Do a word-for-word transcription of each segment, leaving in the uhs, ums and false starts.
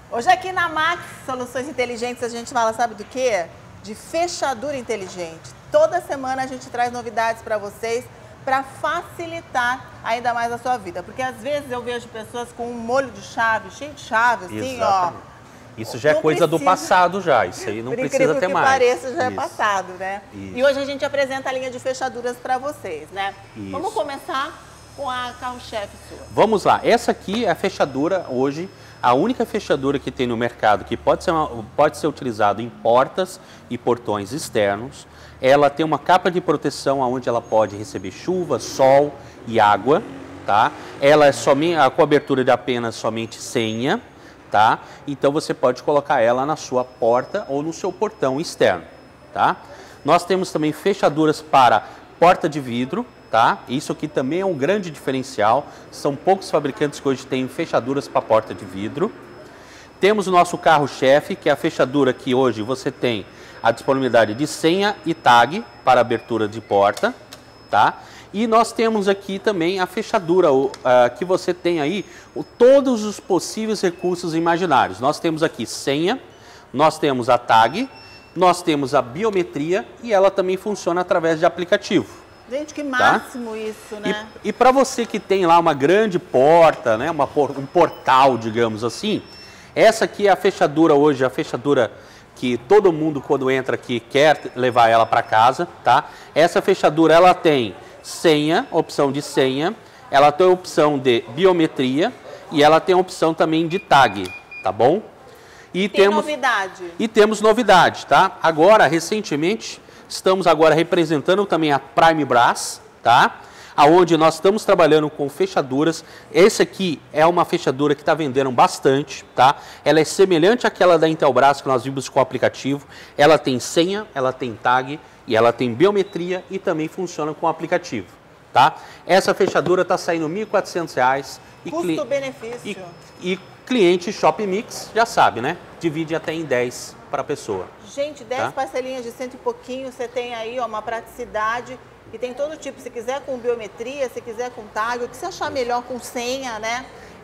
Hoje aqui na Max Soluções Inteligentes a gente fala, sabe do quê? De fechadura inteligente. Toda semana a gente traz novidades para vocês para facilitar ainda mais a sua vida. Porque às vezes eu vejo pessoas com um molho de chave, cheio de chave, assim, Exatamente. ó. Isso já é Não coisa precisa, do passado já, isso aí não precisa ter que mais. pareça, já Isso. é passado, né? Isso. E hoje a gente apresenta a linha de fechaduras para vocês, né? Isso. Vamos começar com a carro-chefe sua. Vamos lá, essa aqui é a fechadura hoje, a única fechadura que tem no mercado que pode ser, uma, pode ser utilizada em portas e portões externos. Ela tem uma capa de proteção onde ela pode receber chuva, sol e água, tá? Ela é somente, a cobertura de apenas somente senha, tá? Então você pode colocar ela na sua porta ou no seu portão externo, tá? Nós temos também fechaduras para porta de vidro, tá? Isso aqui também é um grande diferencial. São poucos fabricantes que hoje têm fechaduras para porta de vidro. Temos o nosso carro-chefe, que é a fechadura que hoje você tem a disponibilidade de senha e tag para abertura de porta, tá? E nós temos aqui também a fechadura uh, que você tem aí o, todos os possíveis recursos imaginários. Nós temos aqui senha, nós temos a tag, nós temos a biometria e ela também funciona através de aplicativo. Gente, que Tá? máximo isso, né? E, e para você que tem lá uma grande porta, né, uma, um portal, digamos assim, essa aqui é a fechadura hoje, a fechadura que todo mundo quando entra aqui quer levar ela para casa, tá? Essa fechadura ela tem senha, opção de senha, ela tem a opção de biometria e ela tem a opção também de tag, tá bom? E tem temos novidade. E temos novidade, tá? Agora, recentemente, estamos agora representando também a Prime Brass, tá? Aonde nós estamos trabalhando com fechaduras. Esse aqui é uma fechadura que está vendendo bastante, tá? Ela é semelhante àquela da Intelbras que nós vimos com o aplicativo. Ela tem senha, ela tem tag e ela tem biometria e também funciona com o aplicativo, tá? Essa fechadura está saindo mil e quatrocentos reais. Custo-benefício. E, e cliente Shopping Mix já sabe, né? Divide até em dez para a pessoa. Gente, dez tá? parcelinhas de cento e pouquinho, você tem aí ó, uma praticidade e tem todo tipo, se quiser com biometria, se quiser com tag, o que você achar melhor com senha, né?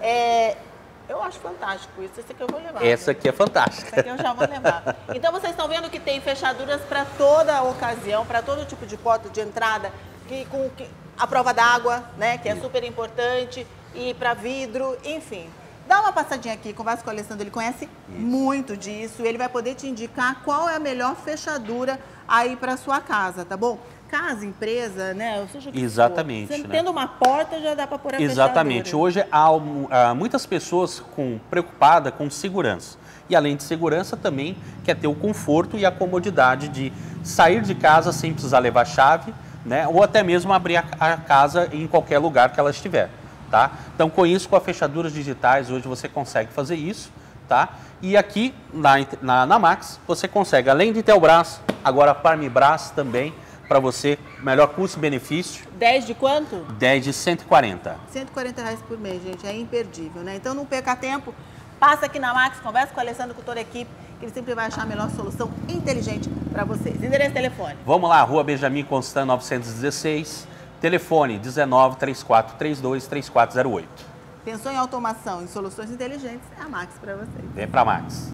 É, eu acho fantástico isso, esse aqui eu vou levar. Essa aqui é fantástica. Essa aqui eu já vou levar. Então vocês estão vendo que tem fechaduras para toda ocasião, para todo tipo de porta de entrada, que, com que, a prova d'água, né, que é super importante, e para vidro, enfim. Dá uma passadinha aqui, conversa com o Alessandro, ele conhece Isso. muito disso, ele vai poder te indicar qual é a melhor fechadura aí para sua casa, tá bom? Casa, empresa, né? Ou seja o que Exatamente. for. Você né? tendo uma porta, já dá para pôr a Exatamente. fechadura. Hoje há, há muitas pessoas com, preocupadas com segurança. E além de segurança, também quer ter o conforto e a comodidade de sair de casa sem precisar levar chave, né? Ou até mesmo abrir a, a casa em qualquer lugar que ela estiver. Tá? Então, com isso, com as fechaduras digitais, hoje você consegue fazer isso, tá? E aqui na, na, na Max, você consegue, além de Intelbras, agora a Prime Brass também, para você, melhor custo-benefício. dez de quanto? dez de cento e quarenta. cento e quarenta reais por mês, gente, é imperdível, né? Então, não perca tempo, passa aqui na Max, conversa com o Alessandro, com toda a equipe, que ele sempre vai achar a melhor solução inteligente para vocês. Endereço e telefone. Vamos lá, Rua Benjamin Constant novecentos e dezesseis. Telefone dezenove, trinta e quatro, trinta e dois, trinta e quatro zero oito. Pensou em automação, em soluções inteligentes, é a Max para vocês. Vem pra Max.